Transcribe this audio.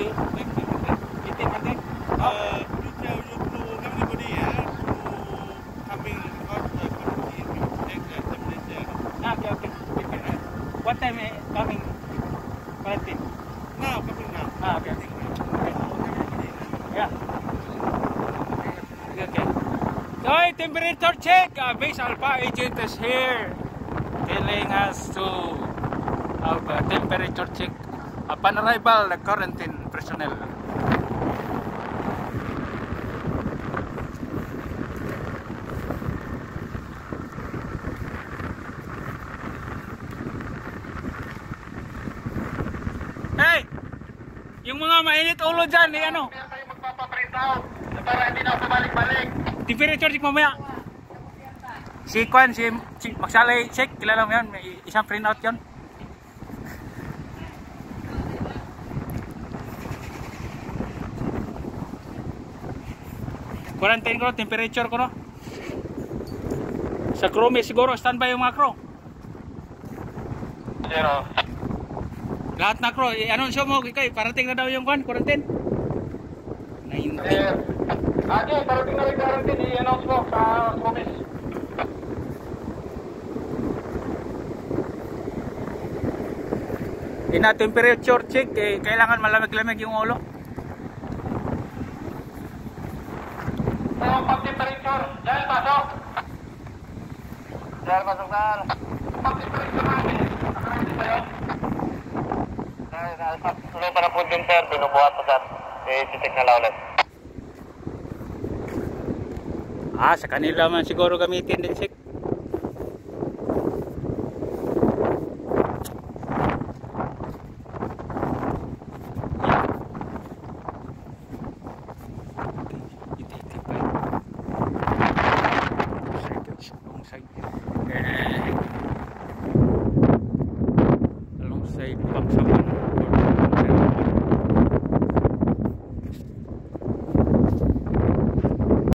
18 something? You tell you to everybody to coming out the community take the temperature. Okay. What time coming? Quarantine? Now coming now. Okay. Yeah. Okay. So, temperature check. Base Alpha agent is here telling us to have a temperature check upon arrival the quarantine personnel. Hey! Yung mga mainit ulo dyan, ano? Kaya tayo magpapaprint out para hindi na bumalik-balik. Temperature check mamaya. Si Kwan, si Magsalay check, kilala mo yan, may isang print out yun. Quarantine ko, temperature ko no. Sa crew may siguro, standby yung mga crew. Zero. Lahat na crew, i-announce mo, kay parating na daw yung Kwan, quarantine. 19. Ate, parating na rin quarantine, i-announce mo sa office. Ina temperature check, kailangan malamig-lamig yung ulo. Pag-temperature, dahil pasok. Dahil pasok saan? Pag-temperature natin. Nakarantin tayo. Dahil tuloy pa na po din sir, binubuhat pa sir. I-check na lang ulit. Sa kanila man siguro gamitin din check.